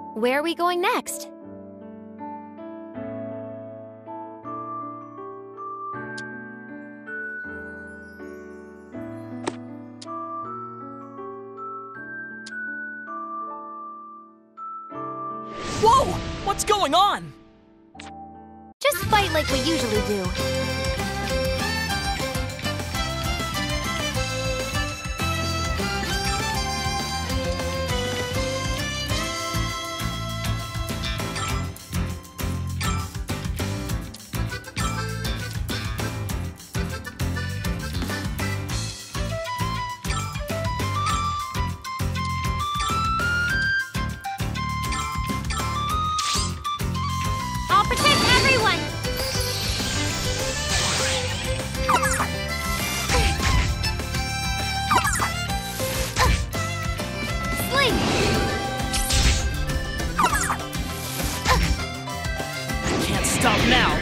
Where are we going next? Whoa! What's going on? Just fight like we usually do. I'll protect everyone! Sling! Can't stop now.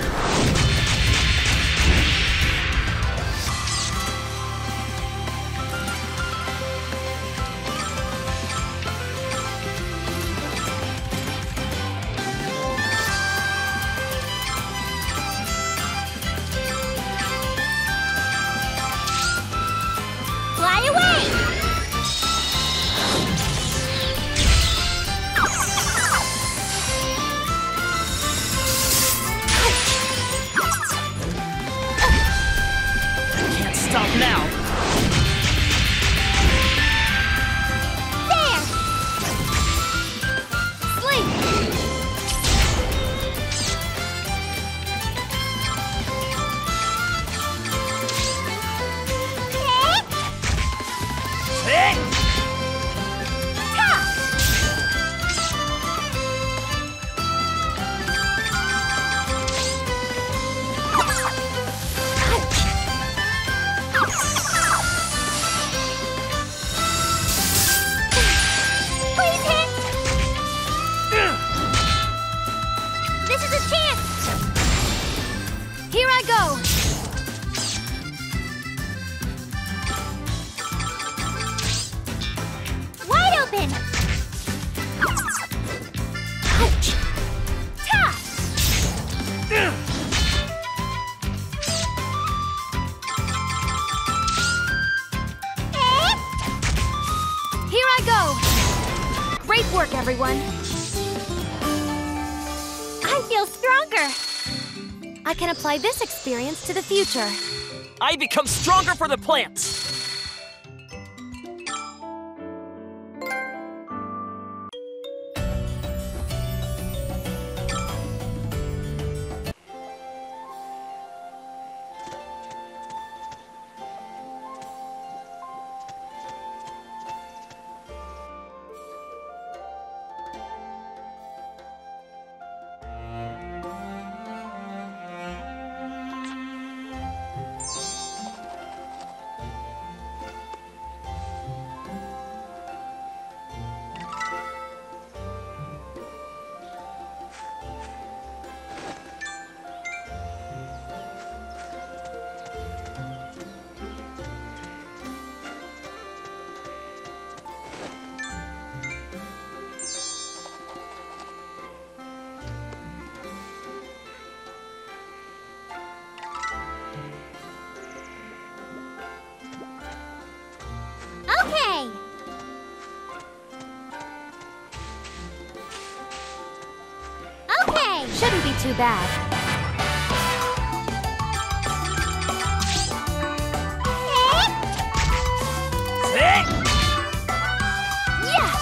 Fly away! Can't stop now. There! Sling! Hey! Ta! Please hit! This is a chance! Here I go! Wide open! Ouch! Ta! Here I go! Great work, everyone! I feel stronger! I can apply this experience to the future. I become stronger for the plants. Okay! Okay! Shouldn't be too bad. Hey! Yeah!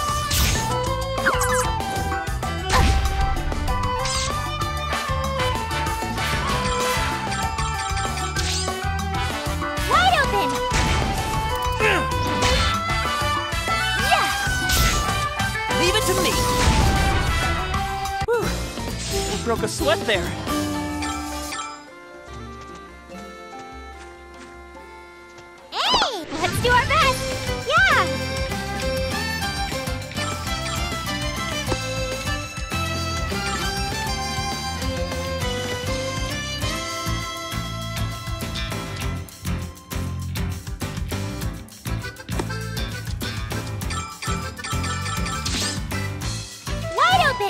Wide open! Yeah! Leave it to me. Whew. Broke a sweat there. Hey! Let's do our best! Yeah! Wide open!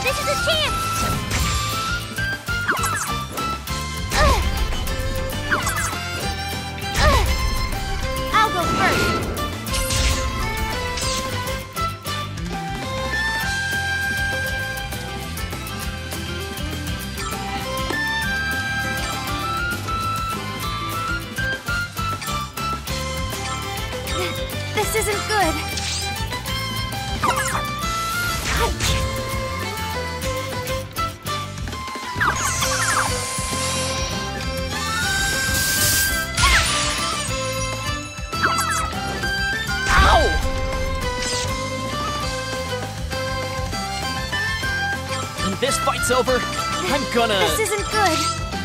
This is a chance! I'll go first. This isn't good. When this fight's over, I'm gonna... This isn't good.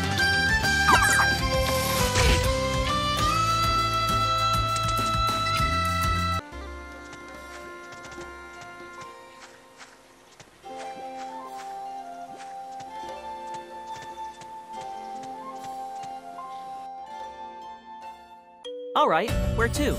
All right, where to?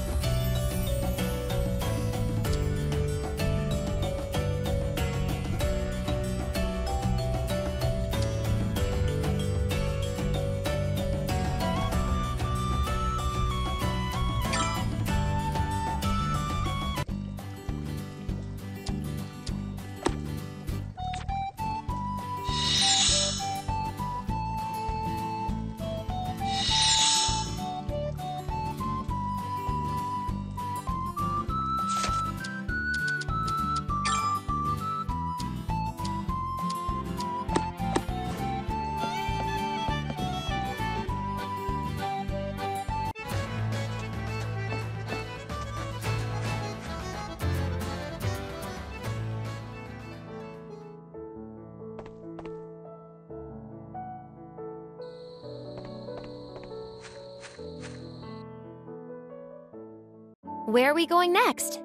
Where are we going next?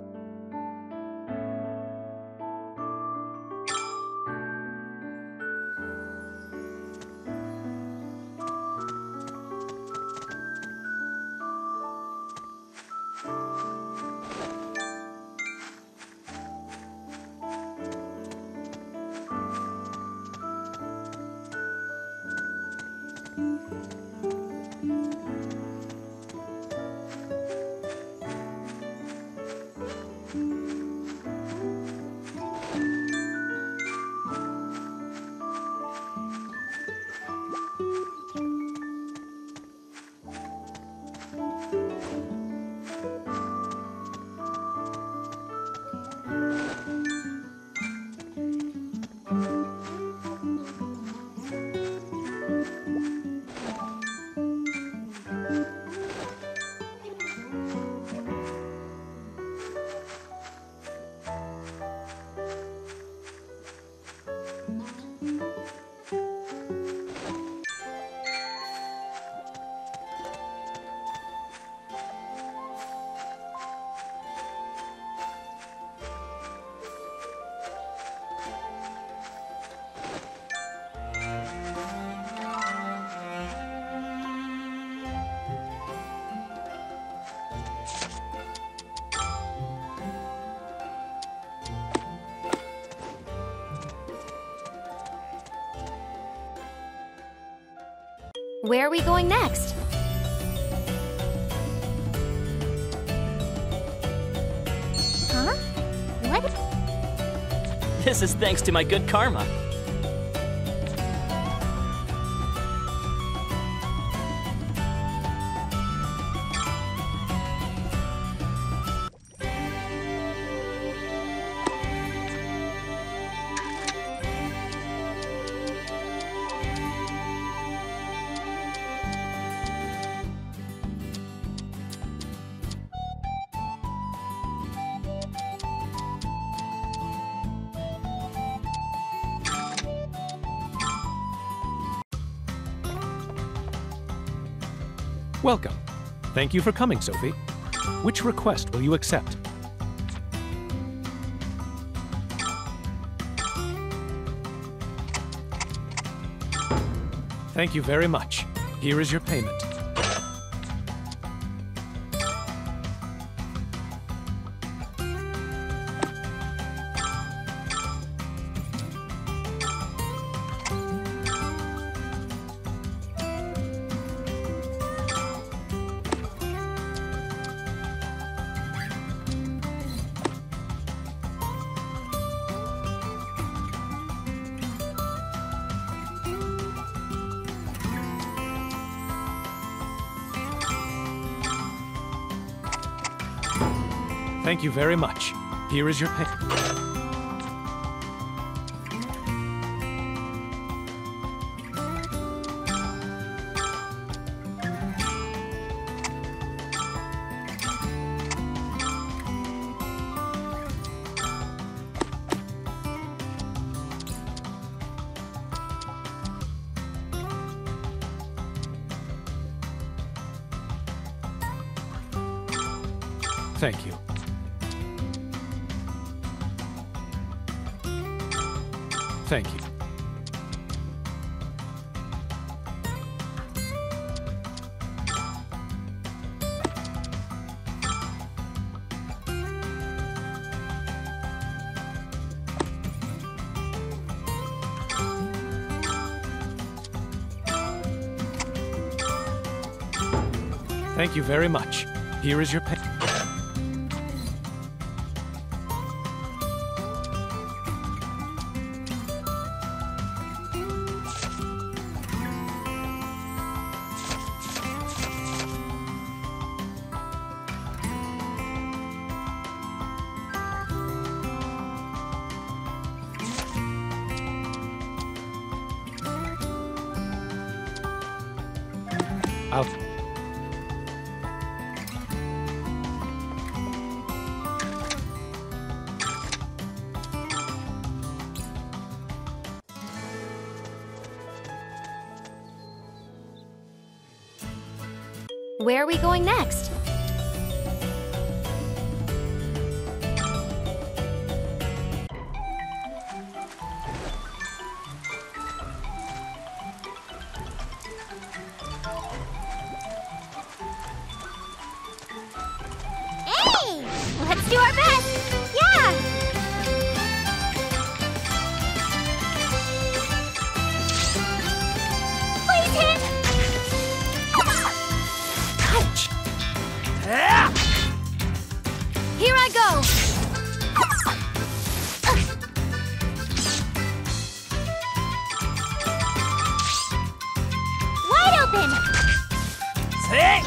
Where are we going next? Huh? What? This is thanks to my good karma. Welcome. Thank you for coming, Sophie. Which request will you accept? Thank you very much. Here is your payment. Thank you very much. Here is your pay. Thank you. Thank you. Thank you very much. Here is your pay. Out. Where are we going next? Hey! Let's do our best! Yeah! Please hit! Ouch! Here I go! Wide open! There!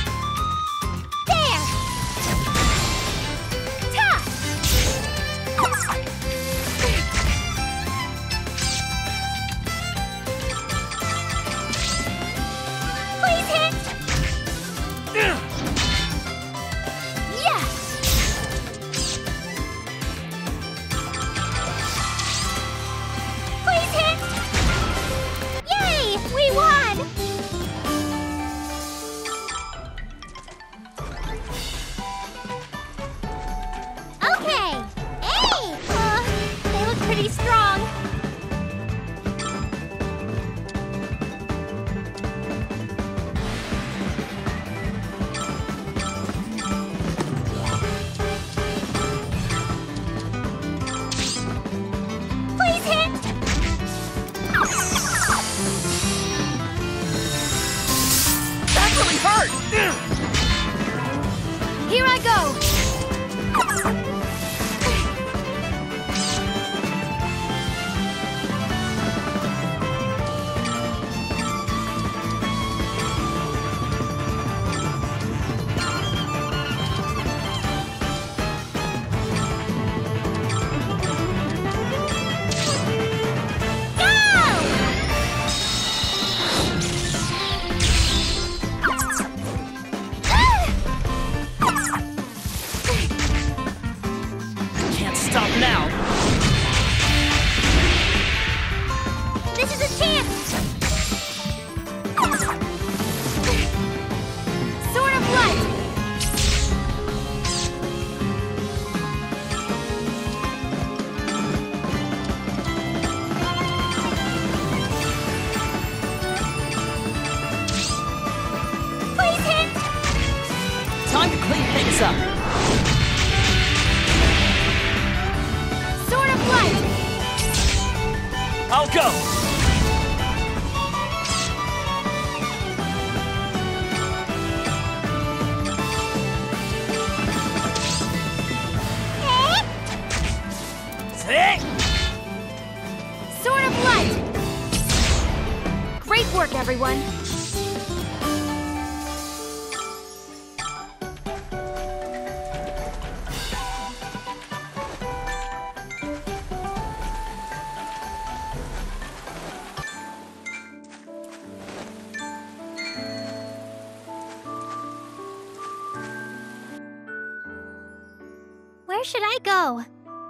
Ta! Please hit! Yes! Please hit! Yay! We won! Okay! Hey! They look pretty strong. Please hit! That really hurt! Here I go! Can't stop now. This is a chance! Sword of Light! Please hit! Time to clean things up. Sword of Light! I'll go. Eh? Hey! Sword of Light! Great work, everyone! Where should I go?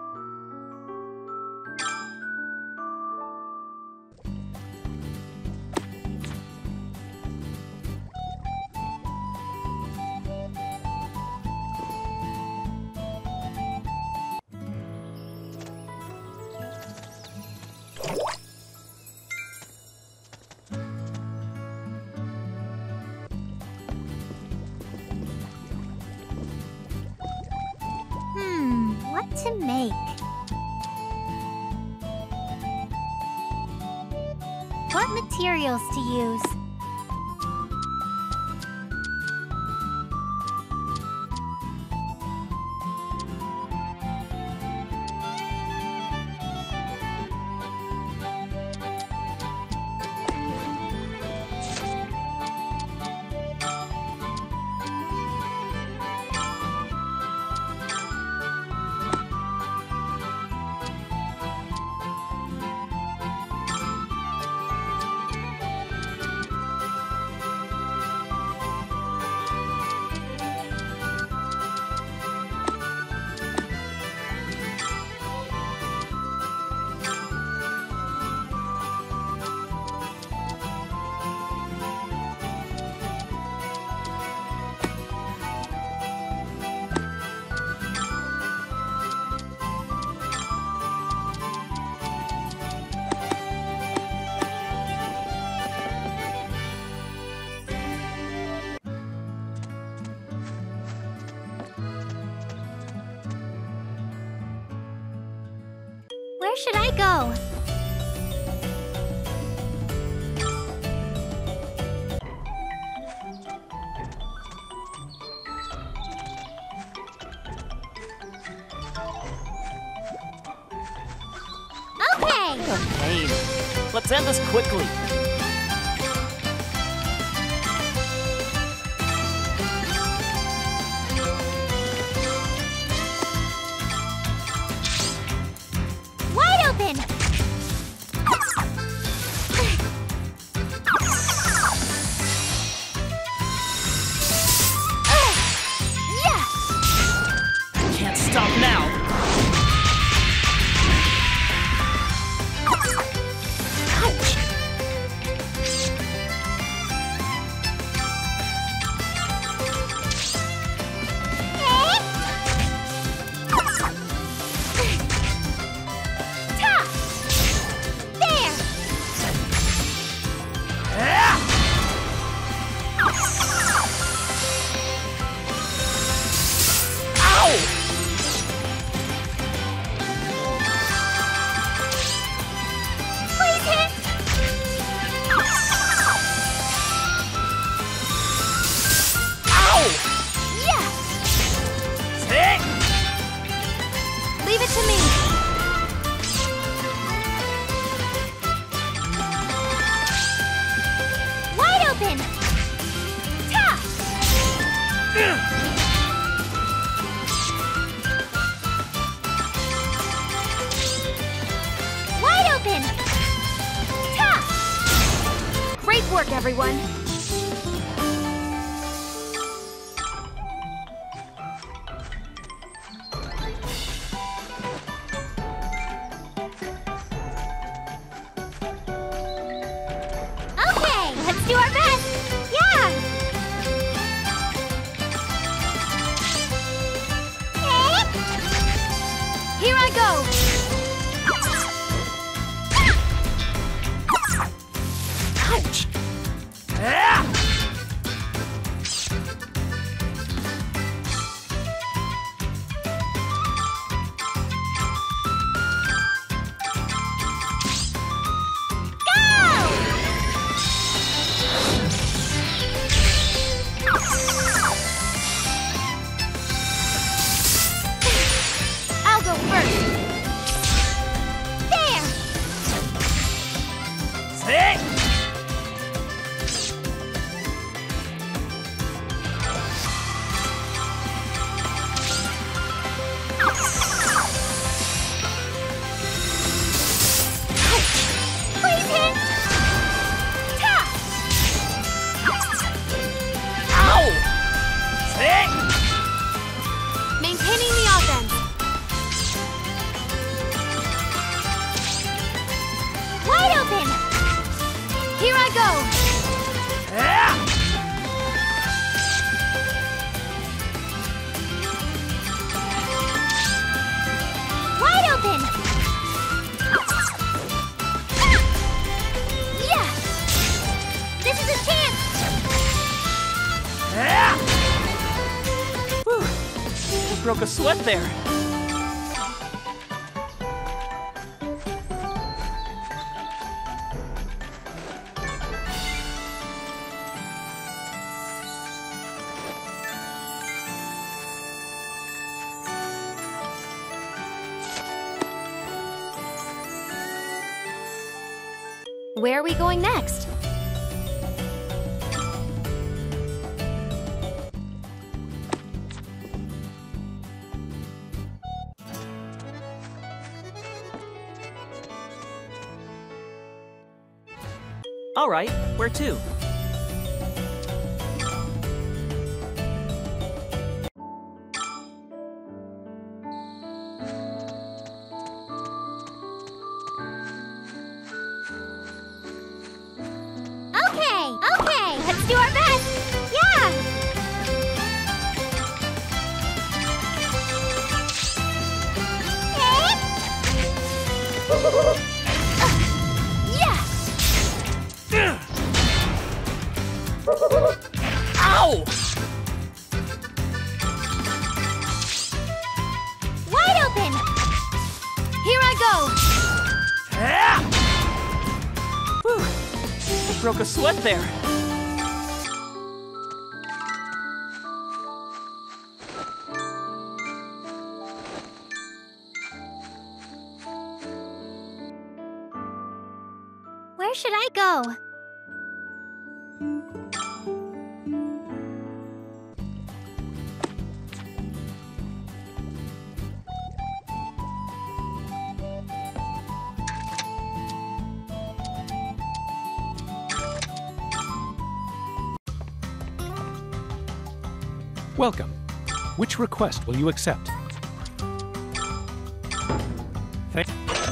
What to make? What materials to use? Where should I go? Okay! What a pain. Let's end this quickly. Wide open! Yeah! Can't stop now. Ouch! Leave it to me. Wide open. Ta! Wide open. Ta! Great work, everyone. Let's do our best! Yeah! Here I go! Ouch! I go! Wide open! Yeah! This is a chance! Whew. I broke a sweat there. Where are we going next? All right, where to? Okay, let's do our best! Yeah! Yeah! Ow! Wide open! Here I Whew. I broke a sweat there. Where should I go? Welcome. Which request will you accept? Thank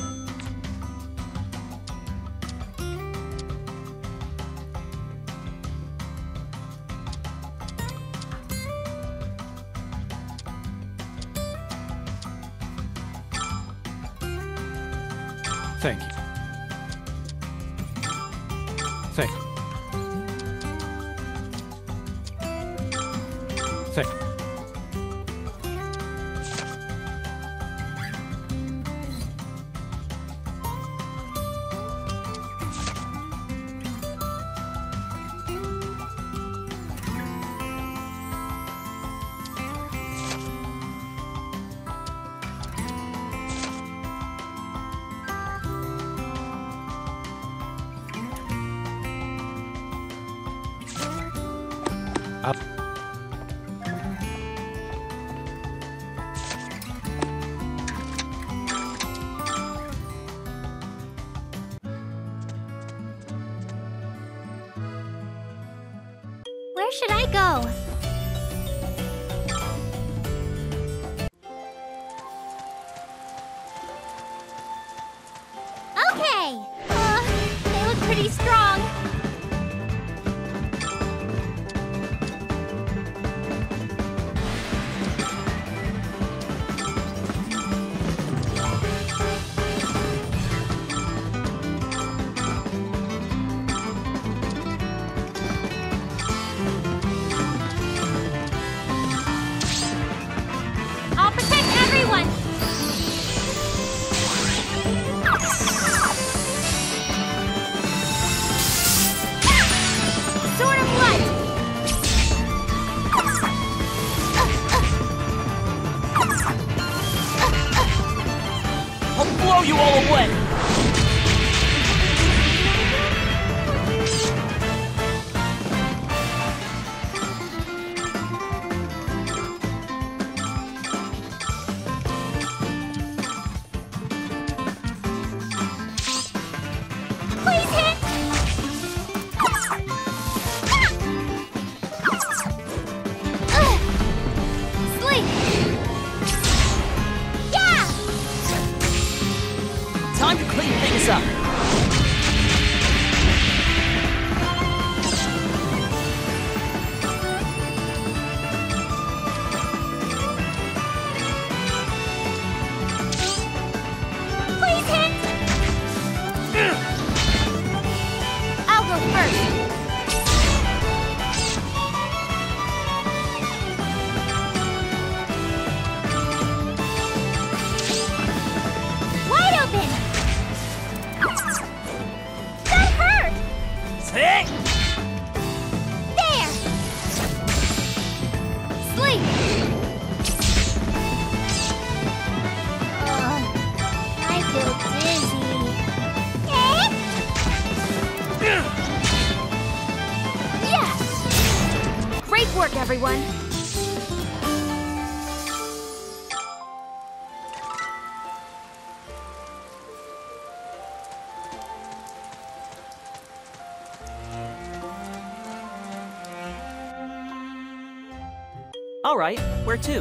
Thank you. Thank you. Thank you. Up. Where should I go? Okay! They look pretty strong. I'll protect everyone! Sword of Light! I'll blow you all away! Please hit! Sleep! Yeah! Time to clean things up. first. Wide open! That hurt! Sick! There! Sleep! I feel dizzy. Yes! Great work, everyone! All right, where to?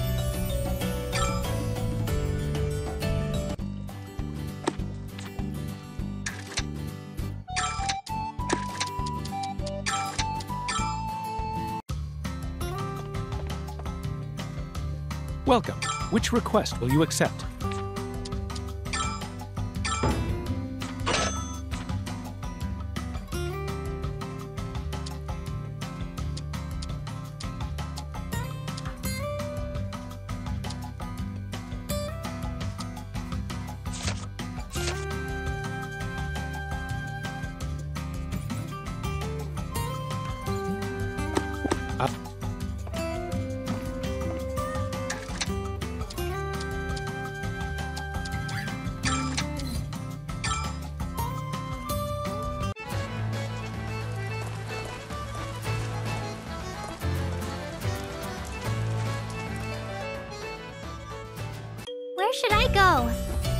Welcome. Which request will you accept? Where should I go?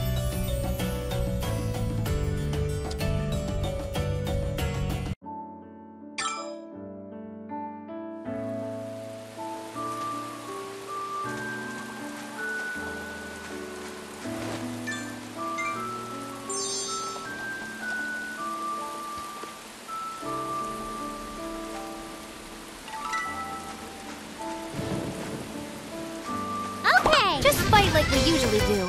Okay! Just fight like we usually do.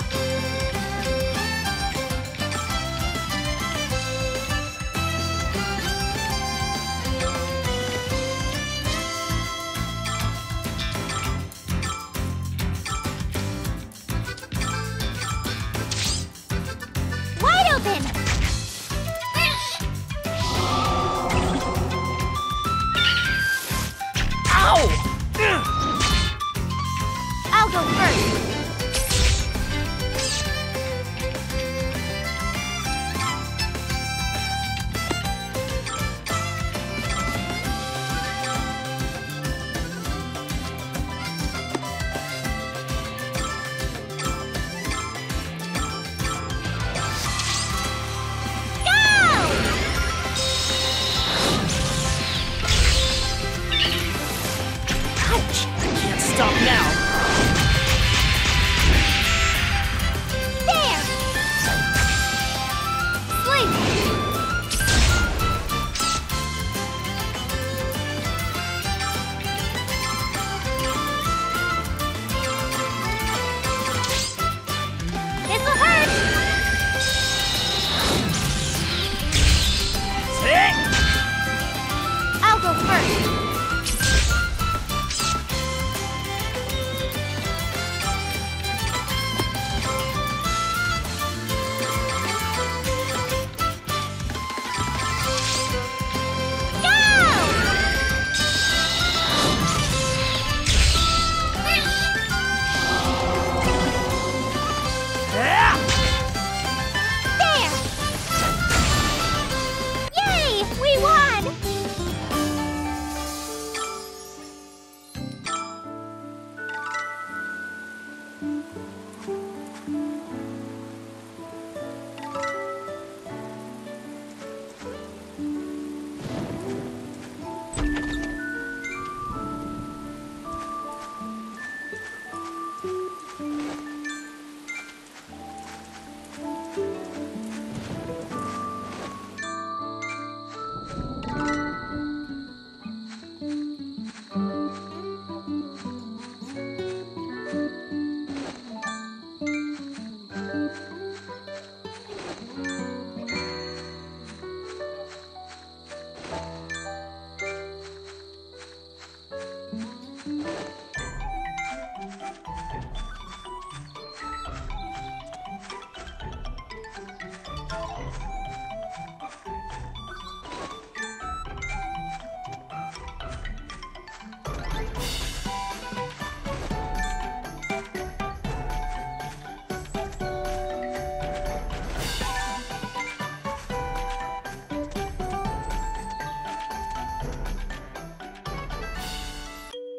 Wide open! Ow! I'll go first.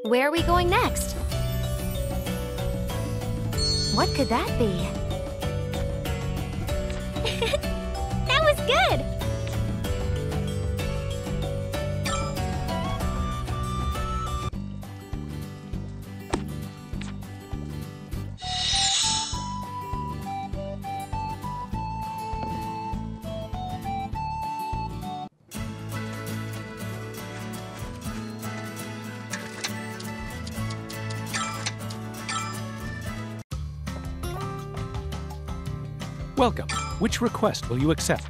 Where are we going next? What could that be? That was good! Welcome. Which request will you accept?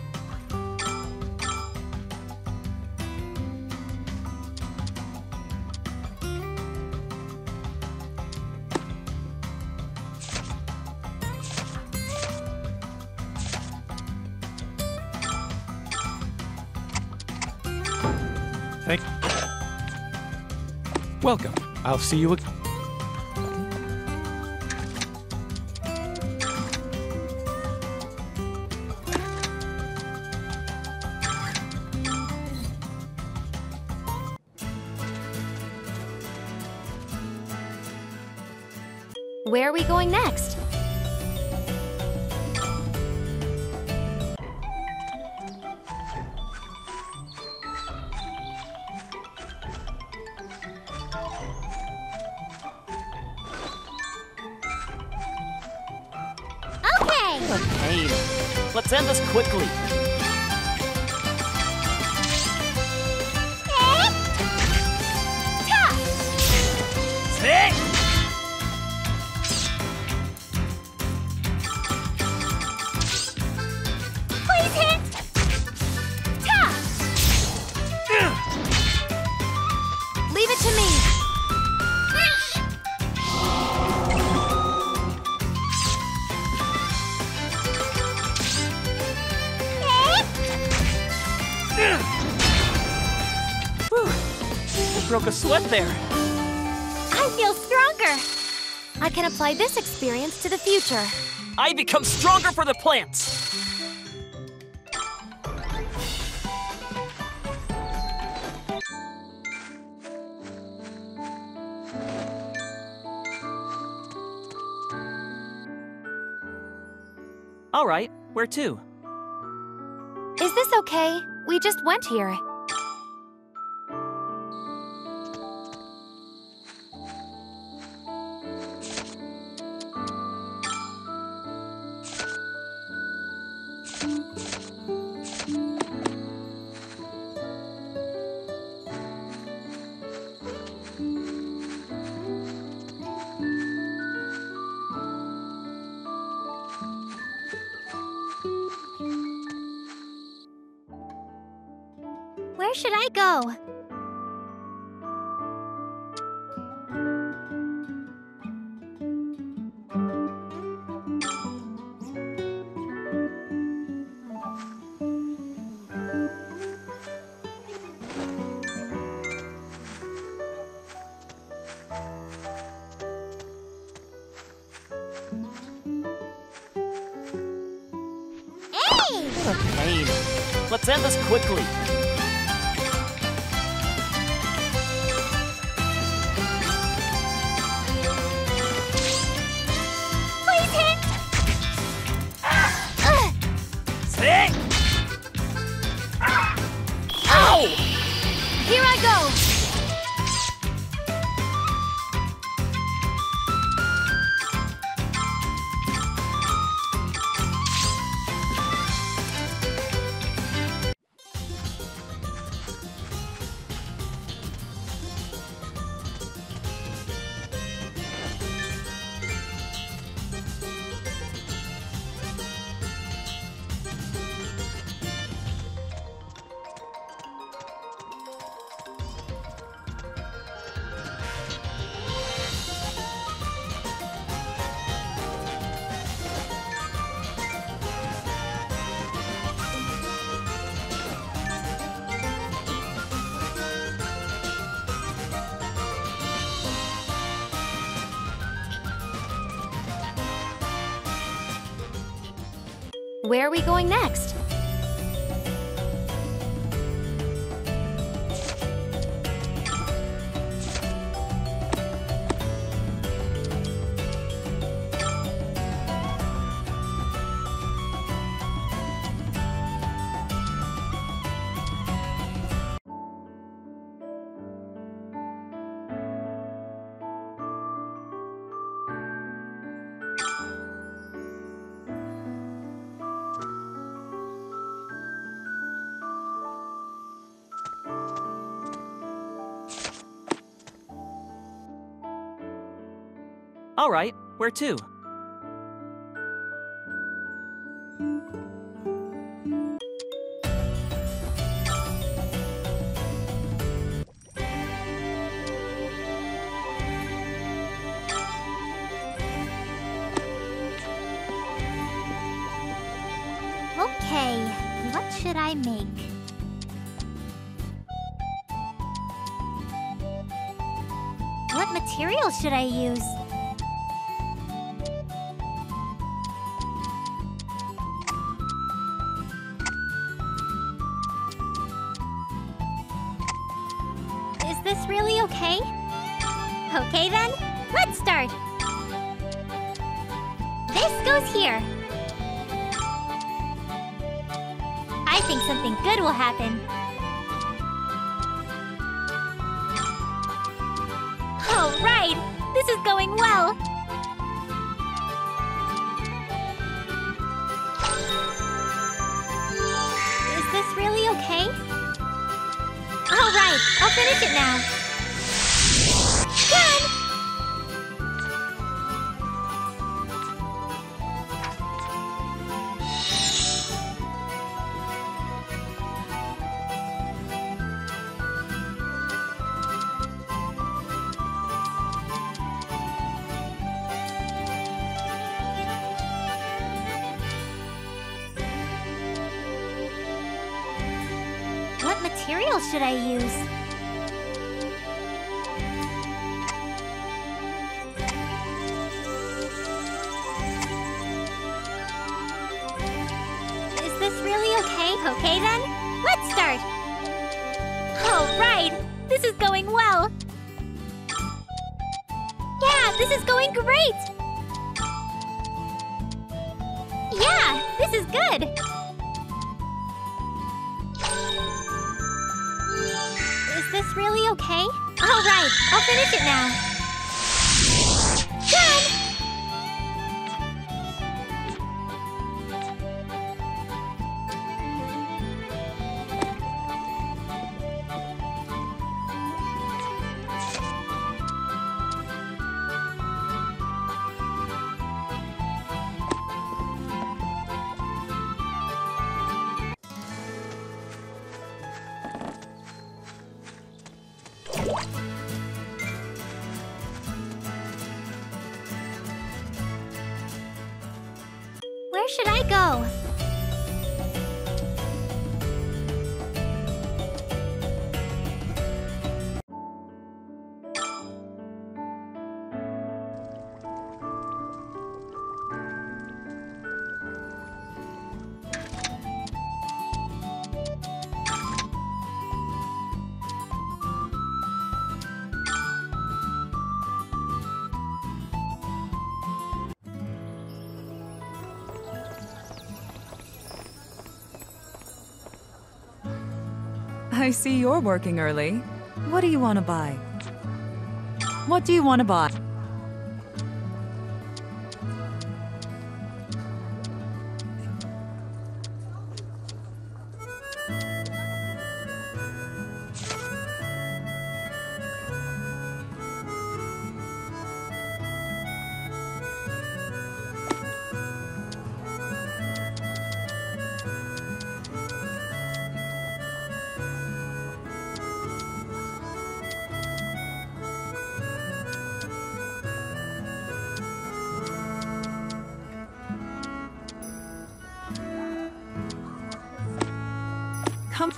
Thank you. Welcome. I'll see you again. Where are we going next? Okay! What a pain. Let's end this quickly. Sick! Please hit! Ta! Leave it to me! Whew. I broke a sweat there. I feel stronger! I can apply this experience to the future. I become stronger for the plants. All right, where to? Is this okay? We just went here. Where should I go? Hey! What a pain. Let's end this quickly. Please hit! Sick! Ow! Here I go! Where are we going next? All right, where to? Okay, what should I make? What material should I use? Is this really okay? Okay then, let's start! This goes here. I think something good will happen. All right! This is going well! Is this really okay? All right! I'll finish it now! Done! What material should I use? Is this really okay? Okay then, let's start! All right, this is going well! Yeah, this is going great! Yeah, this is good! Is this really okay? All right, I'll finish it now. Done! Where should I go? I see you're working early. What do you want to buy? What do you want to buy? Come.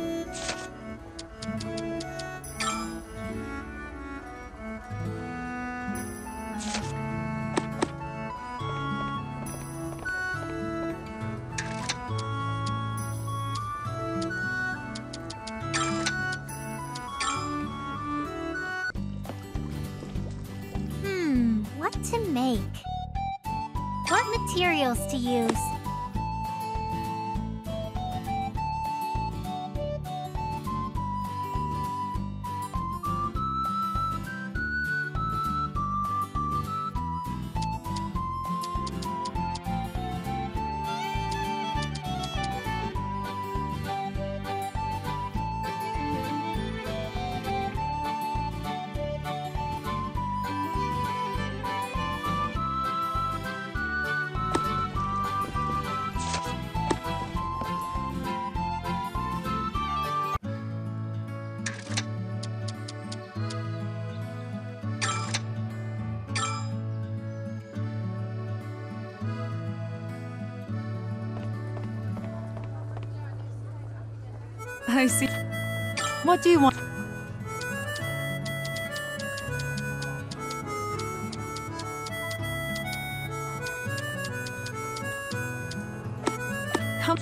What to make? What materials to use? I see. What do you want? Come.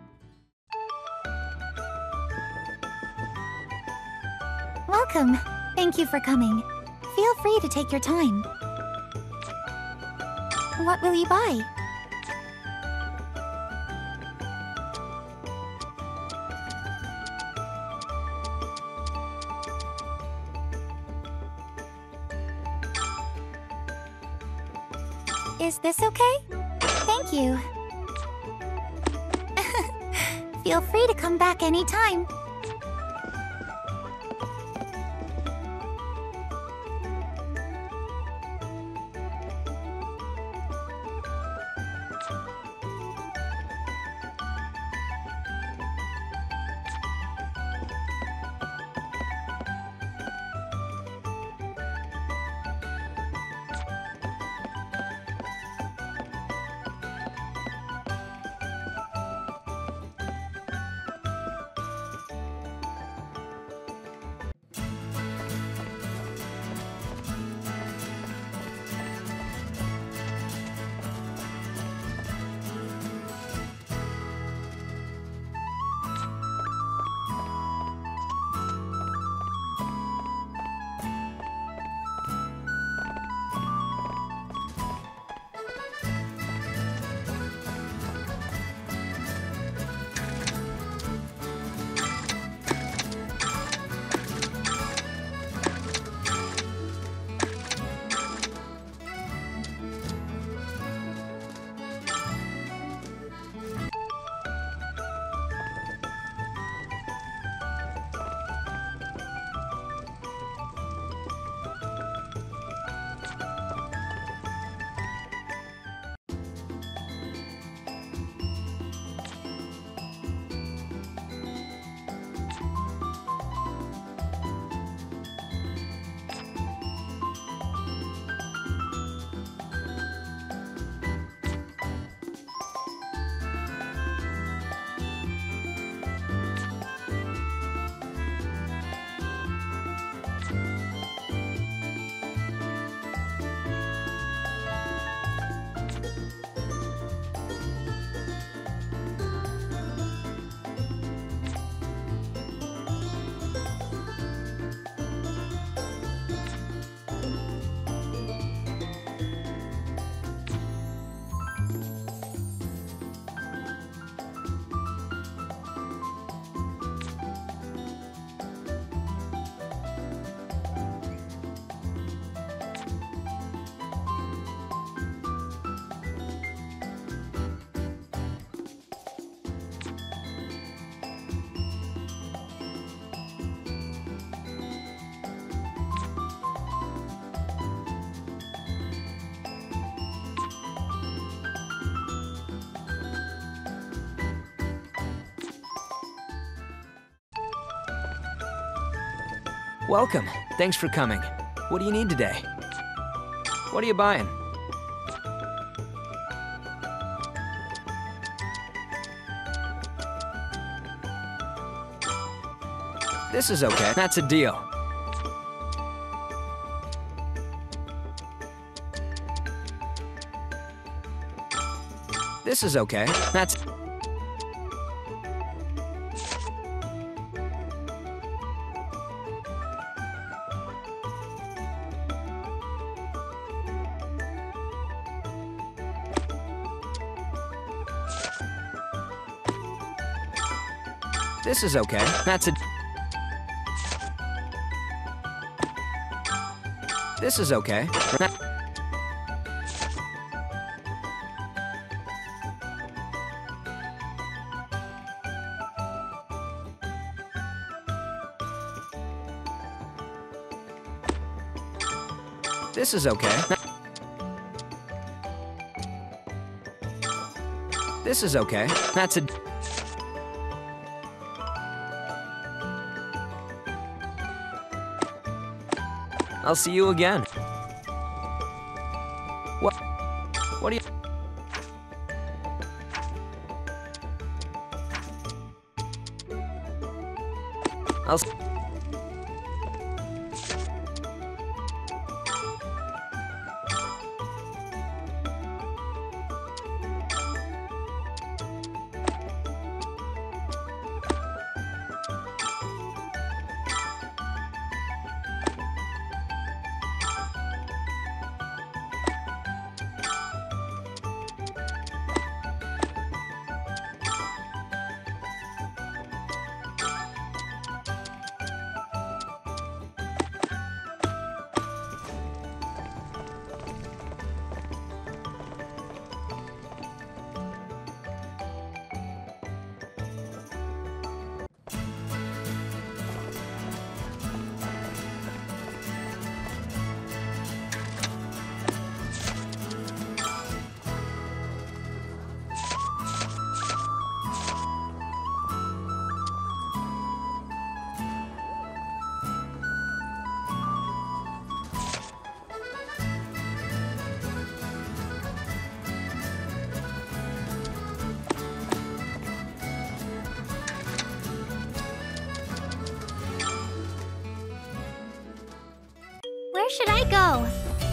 Welcome. Thank you for coming. Feel free to take your time. What will you buy? Is this okay? Thank you. Feel free to come back anytime. Welcome. Thanks for coming. What do you need today? What are you buying? This is okay. That's a deal. This is okay. That's... This is okay. That's a... This is okay. This is okay. This is okay. That's a... I'll see you again. What do you... I'll... Where should I go?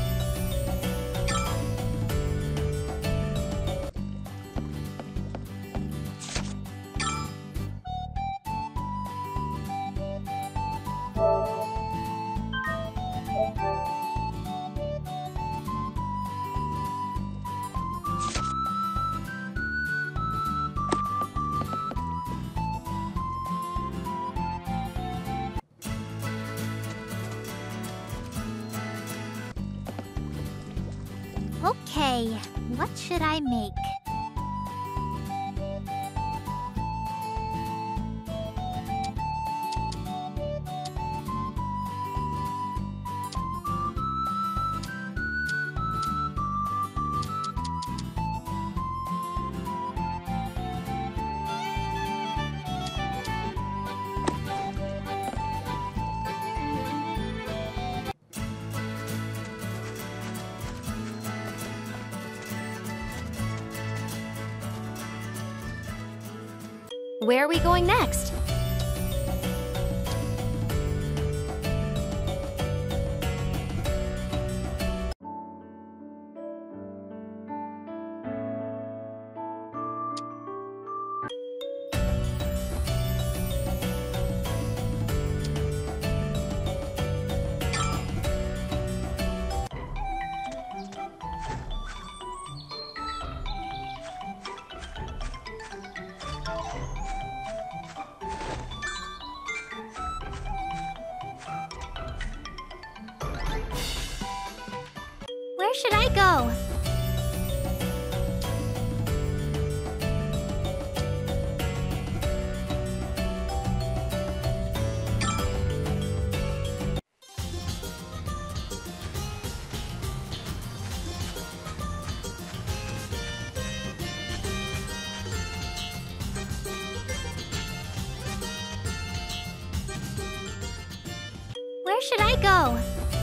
Okay, what should I make? Where are we going next? Where should I go? Where should I go?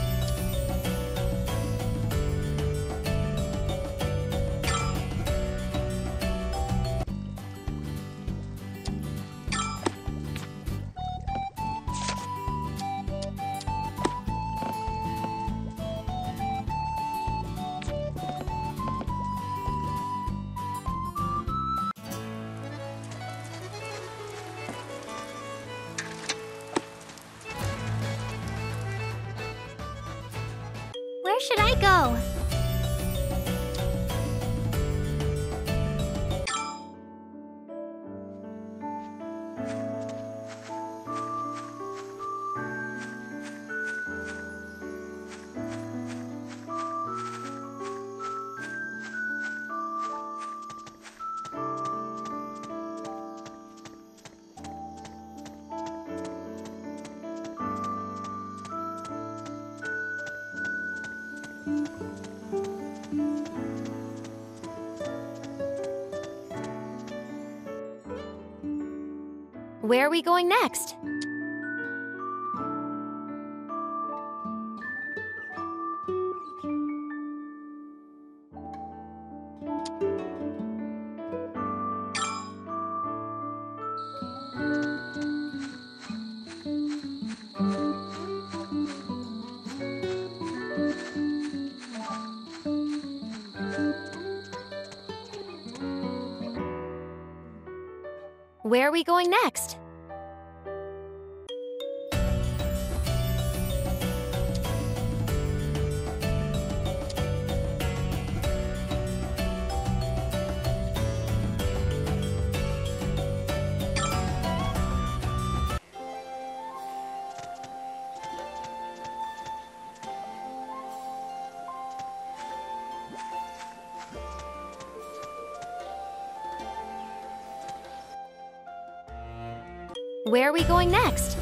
Where should I go? Where are we going next? Where are we going next? Where are we going next?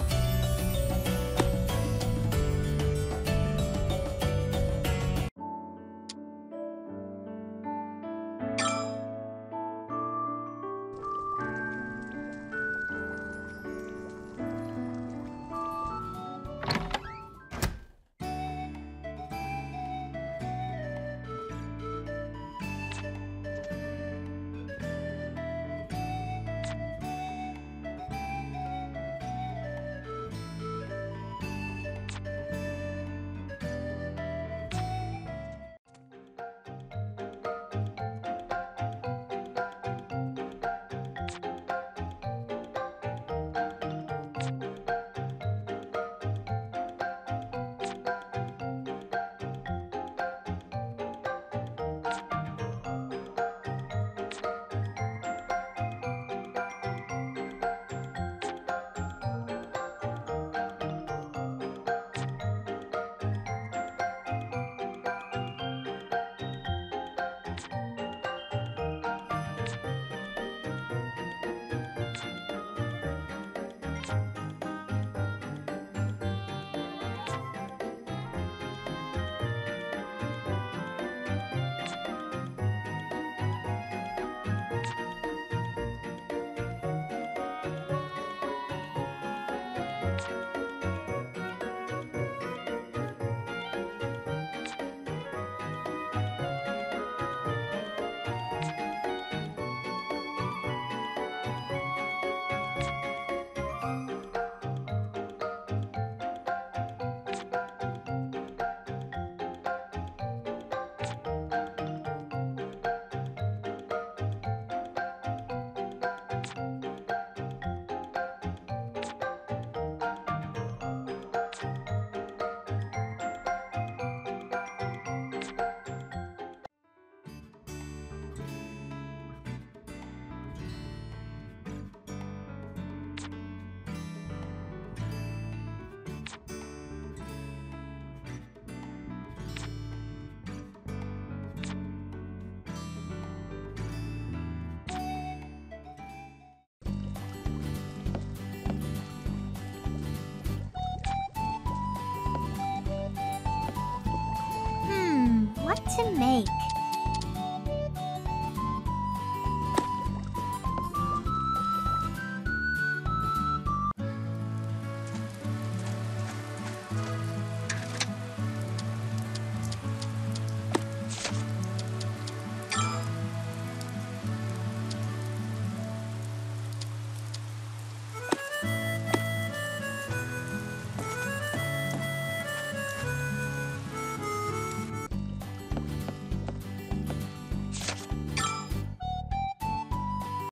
what to make.